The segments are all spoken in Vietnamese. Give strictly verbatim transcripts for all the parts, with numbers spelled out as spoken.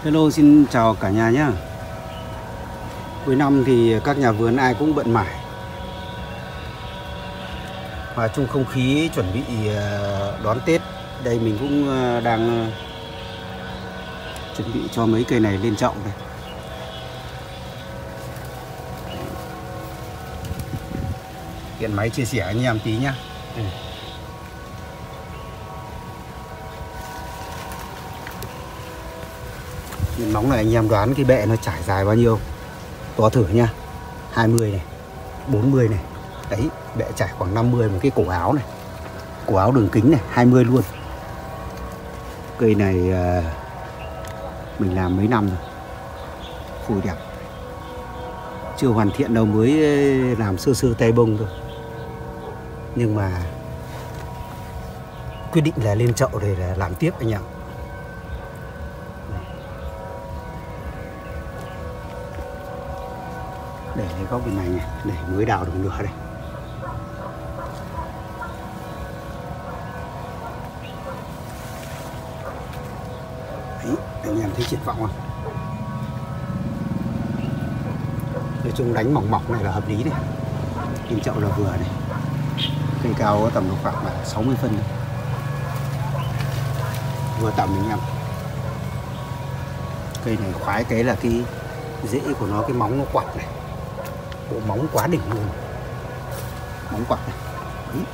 Hello, xin chào cả nhà nhé. Cuối năm thì các nhà vườn ai cũng bận mải. Và trong không khí chuẩn bị đón Tết, đây mình cũng đang chuẩn bị cho mấy cây này lên chậu đây. Hiện máy chia sẻ anh em tí nhá. Ừ. Móng này anh em đoán cái bệ nó trải dài bao nhiêu? To thử nha. hai mươi này, bốn mươi này. Đấy, bệ trải khoảng năm mươi, một cái cổ áo này. Cổ áo đường kính này, hai mươi luôn. Cây này mình làm mấy năm rồi. Phôi đẹp. Chưa hoàn thiện đâu, mới làm sơ sơ tay bông thôi. Nhưng mà quyết định là lên chậu để là làm tiếp anh em. Để cái góc bên này này, để mới đào được nửa đây. Đấy, anh em thấy triển vọng không? Nói chung đánh mỏng mỏng này là hợp lý này. Lên chậu là vừa này. Cây cao có tầm độ khoảng là sáu mươi phân này. Vừa tầm anh em. Cây này khoái cái là cái rễ của nó, cái móng nó quạt này. Bộ móng quá đỉnh luôn. Móng quạt này. Đấy.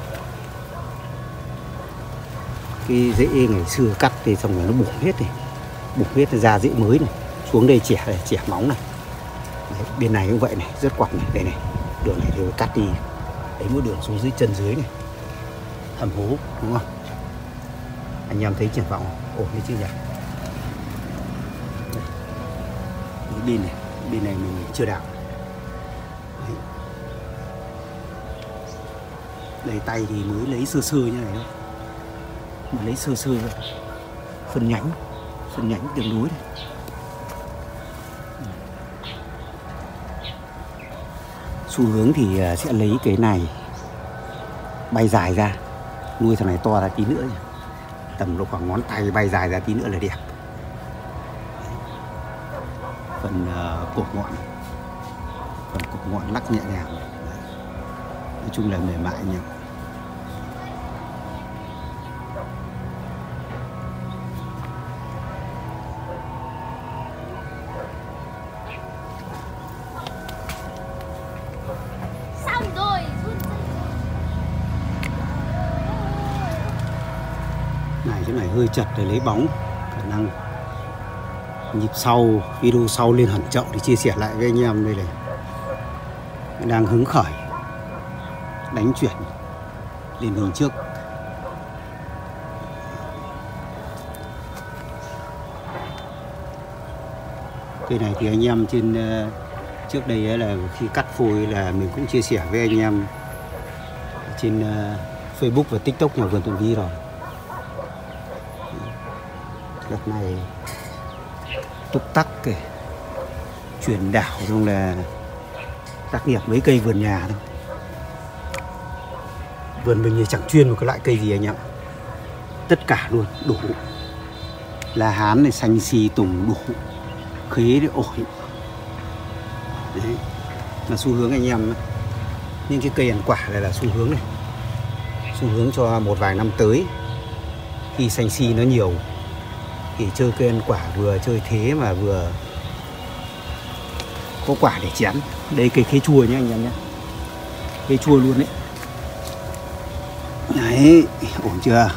Cái rễ ngày xưa cắt thì xong rồi nó bủng hết này. Bủng hết ra rễ mới này. Xuống đây chẻ này, chẻ móng này. Đấy, bên này cũng vậy này, rất quạt này. Đây này, đường này thì cắt đi. Đấy, mỗi đường xuống dưới chân dưới này. Hầm hố, đúng không? Anh em thấy triển vọng ổn đấy chứ nhỉ? Đây. Cái bên này, bên này mình chưa đào. Đấy. Đây tay thì mới lấy sơ sơ như này thôi. Mới lấy sơ sơ rồi. Phân nhánh, phân nhánh tương đối này. Xu hướng thì sẽ lấy cái này bay dài ra, nuôi thằng này to ra tí nữa nhỉ. Tầm độ khoảng ngón tay bay dài ra tí nữa là đẹp. Phần uh, cột ngọn, phần cột ngọn lắc nhẹ nhàng. Đấy. Nói chung là mềm mại nhỉ. Này chỗ này hơi chật để lấy bóng, khả năng nhịp sau, video sau lên hẳn chậu thì chia sẻ lại với anh em đây này. Đang hứng khởi đánh chuyển lên hình trước. Cây này thì anh em trên uh, trước đây ấy là khi cắt phôi là mình cũng chia sẻ với anh em trên uh, Facebook và TikTok nhà vườn Tuấn Vy rồi. Đợt này túc tắc kể chuyển đảo xong là tác nghiệp mấy cây vườn nhà thôi. Vườn mình thì chẳng chuyên một cái loại cây gì anh ạ. Tất cả luôn, đủ. La hán này, xanh xì, tùng đủ. Khế để ổi. Đấy, là xu hướng anh em. Nhưng cái cây ăn quả này là xu hướng này. Xu hướng cho một vài năm tới. Khi xanh xì nó nhiều thì chơi cây ăn quả vừa chơi thế mà vừa có quả để chén. Đây cây khế chua nhé anh em nhé. Khế chua luôn đấy. Đấy, ổn chưa?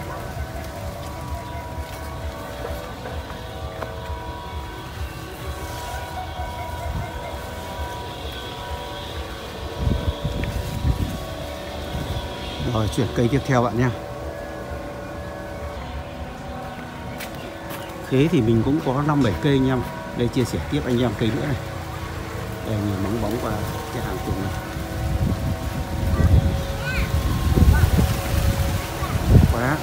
Rồi chuyển cây tiếp theo bạn nhé. Khế thì mình cũng có năm bảy cây anh em. Đây chia sẻ tiếp anh em cây nữa này. Đây nhìn bóng bóng qua cái hàng cùng này. Quá.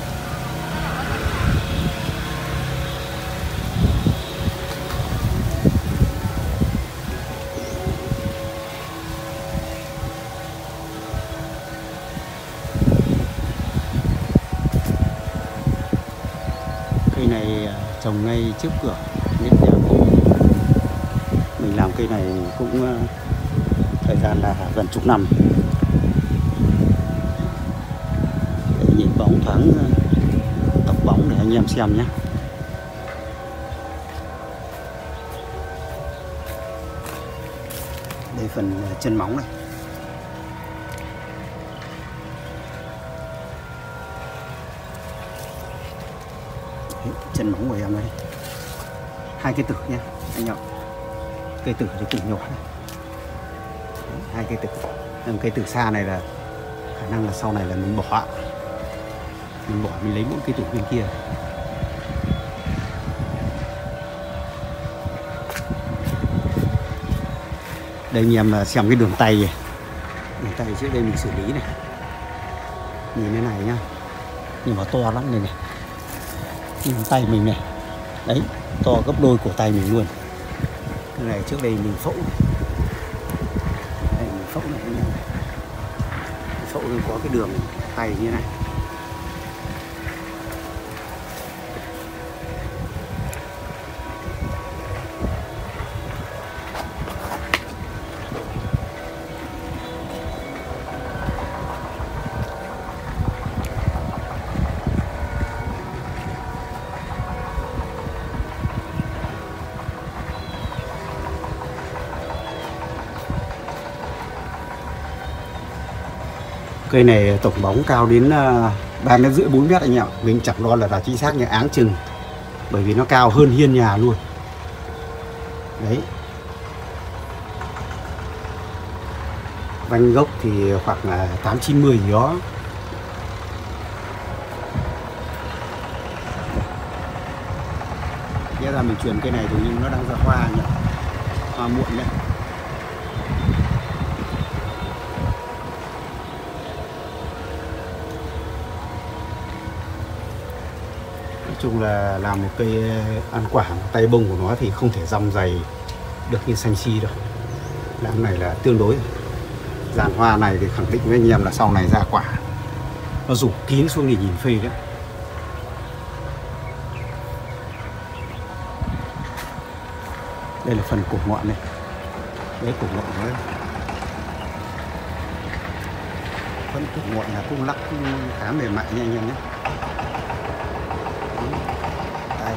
Cây này trồng ngay trước cửa những nhà cũ. Mình làm cây này cũng uh, thời gian là gần chục năm. Để nhìn bóng thoáng uh, tóc bóng để anh em xem nhé. Đây phần uh, chân móng này. Đấy, chân móng của em đây. Hai cây tử nha anh em. Cây tử thì tử nhỏ này. Đấy, hai cây tử. Nhưng cây tử xa này là khả năng là sau này là mình bỏ. Mình bỏ mình lấy mỗi cây tử bên kia. Đây anh em xem cái đường tay này. Đường tay trước đây mình xử lý này. Nhìn thế này nhá. Nhưng mà to lắm này này. Nhìn tay mình này. Đấy, to gấp đôi cổ tay mình luôn. Cái này trước đây mình phẫu. Đây mình phẫu này anh em. Phẫu nên có cái đường tay như thế này. Cây này tổng bóng cao đến ba mét rưỡi bốn mét anh em. Mình chẳng lo là là chính xác như áng chừng. Bởi vì nó cao hơn hiên nhà luôn. Đấy. Vanh gốc thì khoảng là tám chín mươi gì đó. Nghĩa là mình chuyển cây này thì nhưng nó đang ra hoa nhỉ. Hoa muộn đấy. Nói chung là làm một cây ăn quả, tay bông của nó thì không thể dòng dày được như xanh si đâu. Làm này là tương đối. Dàn hoa này thì khẳng định với anh em là sau này ra quả nó rủ kín xuống thì nhìn phê đấy. Đây là phần cổ ngọn này. Đấy cổ ngọn đấy. Phần cổ ngọn là cũng lắc khá mềm mại nha anh em nhé. Đây.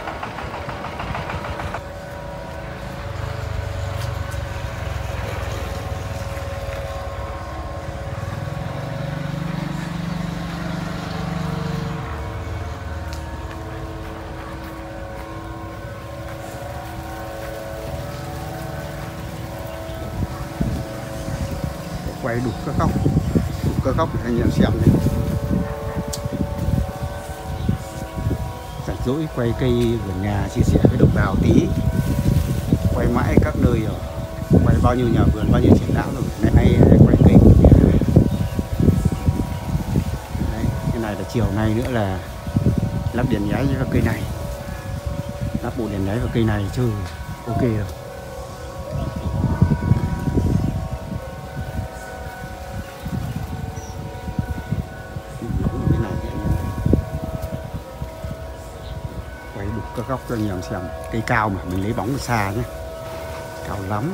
Quay đục các góc, đục các góc để anh em xem này. Rảnh rỗi quay cây vườn nhà chia sẻ với đồng bào tí. Quay mãi các nơi rồi, quay bao nhiêu nhà vườn, bao nhiêu triển lãm rồi. Nay nay quay cây vườn nhà. Đấy, cái này là chiều nay nữa là lắp đèn nháy cho các cây này. Lắp bộ đèn nháy vào cây này chơi ok rồi. Các góc cho anh em xem. Cây cao mà mình lấy bóng từ xa nhé. Cao lắm.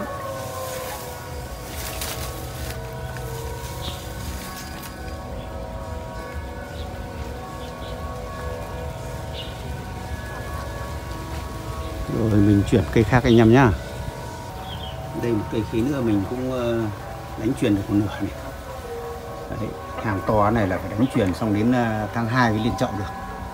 Rồi mình chuyển cây khác anh em nhá. Đây một cây khí nữa mình cũng đánh chuyền được một nửa này. Đấy, hàng to này là phải đánh chuyền xong đến tháng hai mới lên chậu được.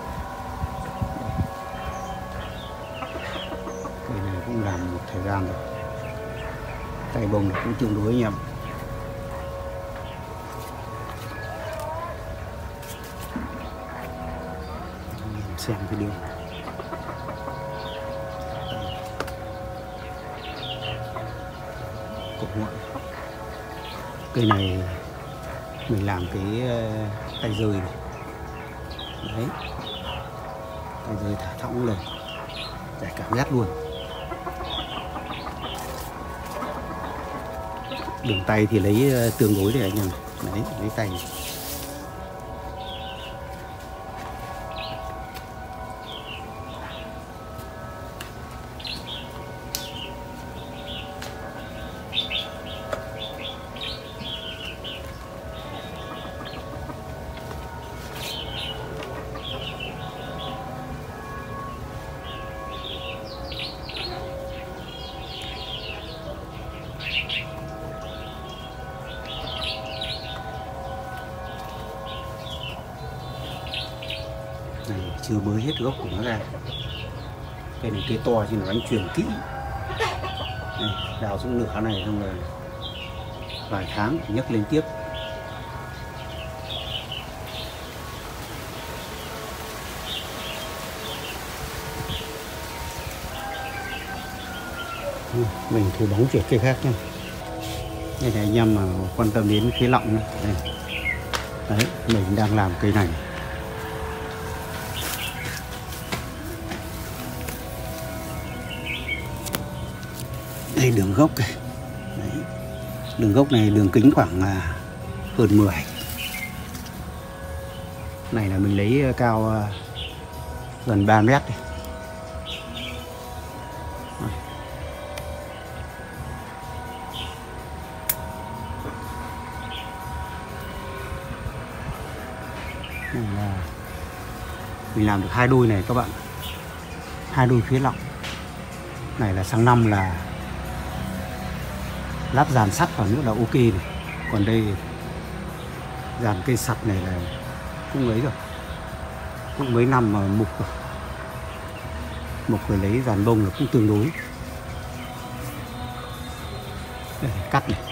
Cũng làm một thời gian rồi. Tay bông cũng tương đối anh em. Xem cái đường. Cổ ngọn. Cây này mình làm cái tay rơi này. Đấy. Tay rơi thả thõng lên. Để cảm giác luôn. Đường tay thì lấy tương đối để anh em. Đấy, lấy tay. chưa bới hết gốc của nó ra. Cây này cây to chứ nó đánh chuyền kỹ. Đây, đào xuống nửa này xong rồi vài tháng nhấc lên tiếp. Mình thử bóng chuyển cây khác nha. Đây này anh em mà quan tâm đến khí lọng này. Đây. Đấy, mình đang làm cây này. Đây đường gốc này. Đấy. Đường gốc này đường kính khoảng à, hơn mười. Này là mình lấy cao à, gần ba mét này. Này là mình làm được hai đôi này các bạn, hai đôi phía lọng này là sang năm là lắp dàn sắt vào nữa là ok này. Còn đây dàn cây sắt này là cũng ấy rồi, cũng mấy năm mà mục rồi, mục rồi lấy dàn bông là cũng tương đối. Đây, cắt này.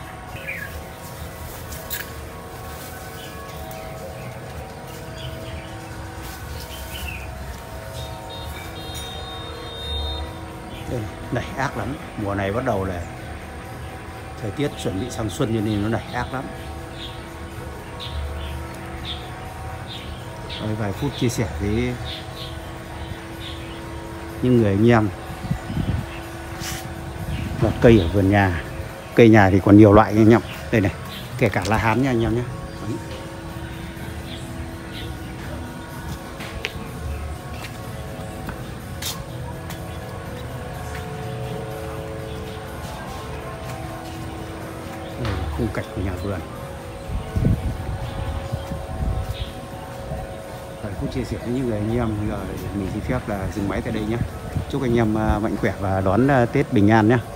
Đây này, nảy ác lắm. Mùa này bắt đầu là thời tiết chuẩn bị sang xuân cho nên nó nảy ác lắm. Rồi vài phút chia sẻ với những người anh em gọt cây ở vườn nhà. Cây nhà thì còn nhiều loại anh em. Đây này, kể cả lá hán nha anh em nhé. Khung cảnh của nhà vườn. Phải cũng chia sẻ với những người anh em. Giờ mình xin phép là dừng máy tại đây nhé. Chúc anh em mạnh khỏe và đón Tết bình an nhé.